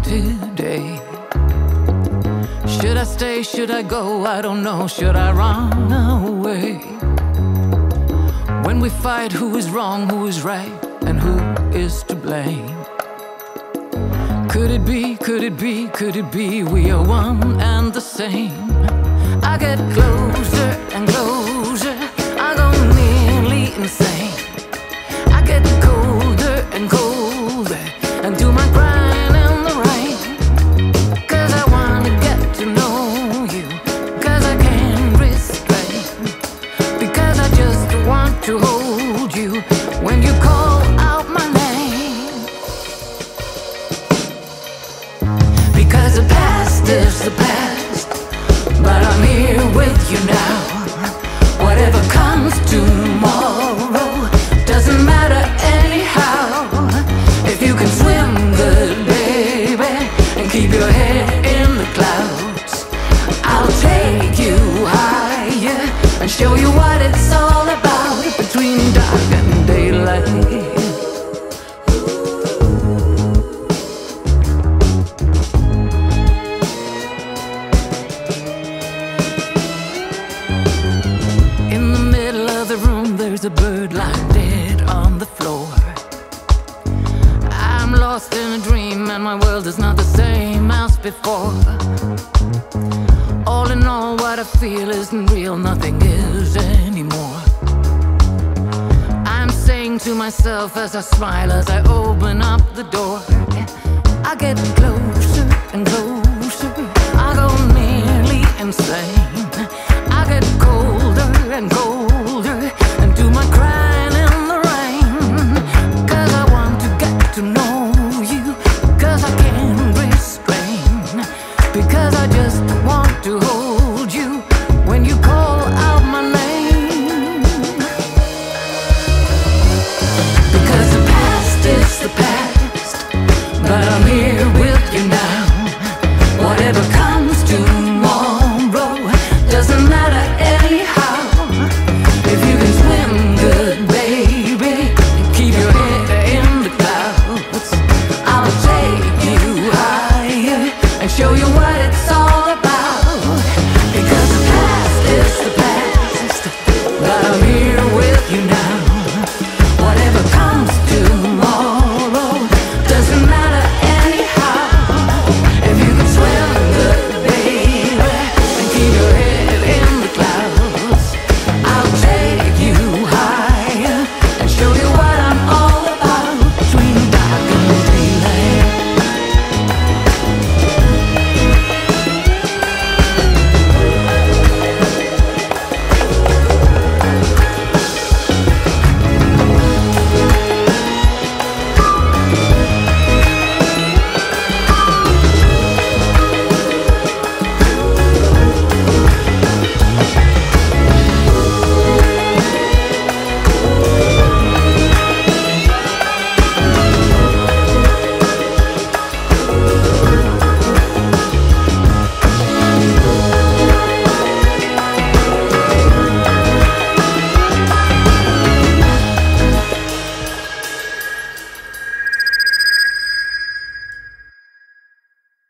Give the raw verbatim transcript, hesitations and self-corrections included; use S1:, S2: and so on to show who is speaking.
S1: today. Should I stay, should I go, I don't know. Should I run away? When we fight, who is wrong, who is right, and who is to blame? Could it be, could it be, could it be we are one and the same? I get closer and closer, I go nearly insane. I get colder and colder and do my crying in the rain. Cause I wanna get to know you, cause I can't restrain. Because I just want to hold you when you call out my name. Because the past is the past, but I'm here with you now. Whatever comes tomorrow doesn't matter anyhow. If you can swim good, baby, and keep your head in the clouds, I'll take you higher and show you what it's all about between dark and daylight. There's a bird lying dead on the floor. I'm lost in a dream and my world is not the same as before. All in all, what I feel isn't real, nothing is anymore. I'm saying to myself as I smile, as I open up the door, I get closer and closer, I go nearly insane.